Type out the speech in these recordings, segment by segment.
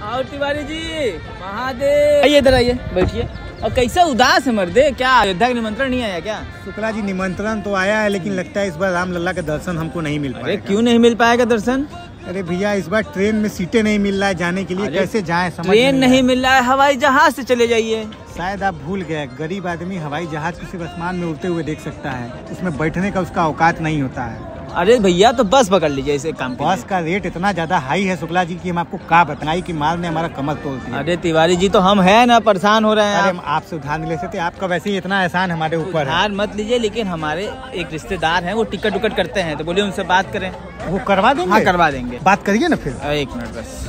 और तिवारी जी महादेव, आइए इधर आइए, बैठिए। और कैसा उदास है मर्दे, क्या अयोध्या का निमंत्रण नहीं आया क्या? शुक्ला जी निमंत्रण तो आया है, लेकिन लगता है इस बार राम लल्ला का दर्शन हमको नहीं मिल पाएगा। अरे क्यों नहीं मिल पाएगा दर्शन? अरे भैया इस बार ट्रेन में सीटें नहीं मिल रहा है जाने के लिए, कैसे जाएं समझ ट्रेन नहीं मिल रहा है, हवाई जहाज से चले जाइए। शायद आप भूल गए, गरीब आदमी हवाई जहाज को सिर्फ आसमान में उड़ते हुए देख सकता है, उसमें बैठने का उसका औकात नहीं होता है। अरे भैया तो बस पकड़ लीजिए इसे काम। बस का रेट इतना ज्यादा हाई है शुक्ला जी की हम आपको क्या बताएं कि माल ने हमारा कमर तोड़ दिया। अरे तिवारी जी तो हम हैं ना, परेशान हो रहे हैं। अरे हम आपसे उधार नहीं ले सकते, आपका वैसे ही इतना एहसान हमारे ऊपर है। उधार मत लीजिए, लेकिन हमारे एक रिश्तेदार हैं, वो टिकट उकट करते हैं, तो बोलिए उनसे बात करें। वो करवा देंगे? हाँ करवा देंगे। बात करिए ना फिर। एक मिनट बस।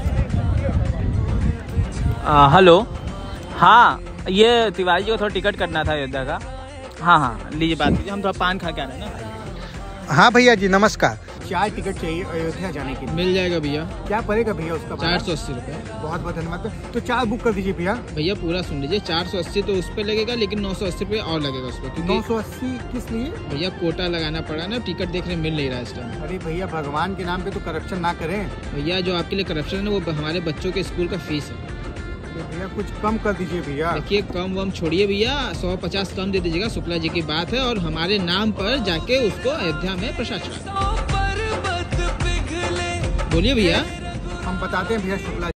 हेलो, हाँ ये तिवारी जी को थोड़ा टिकट करना था अयोध्या का। हाँ हाँ लीजिए बात कीजिए, हम थोड़ा पान खा के आ रहे हैं ना। हाँ भैया जी नमस्कार। 4 टिकट चाहिए अयोध्या जाने के लिए। मिल जाएगा भैया। क्या पड़ेगा भैया उसका? 480 रुपये। बहुत बहुत धन्यवाद। तो 4 बुक कर दीजिए भैया। भैया पूरा सुन लीजिए, 480 तो उस पर लगेगा, लेकिन 980 रुपये और लगेगा उस पर। 980 किस लिए? भैया कोटा लगाना पड़ा ना, टिकट देखने मिल नहीं रहा है इस टाइम। अरे भैया भगवान के नाम पे तो करप्शन ना करें। भैया जो आपके लिए करप्शन है वो हमारे बच्चों के स्कूल का फीस है। भैया कुछ कम कर दीजिए भैया। देखिए कम वम छोड़िए भैया, 150 कम दे दीजिएगा, शुक्ला जी की बात है, और हमारे नाम पर जाके उसको अयोध्या में प्रसाद चढ़ा। बोलिए भैया। हम बताते हैं भैया शुक्ला